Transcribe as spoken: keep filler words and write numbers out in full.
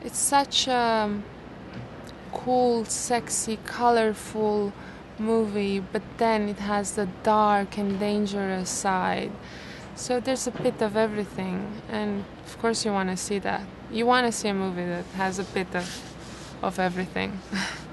It's such a cool, sexy, colorful movie, but then it has the dark and dangerous side. So there's a bit of everything, and of course you want to see that. You want to see a movie that has a bit of, of everything.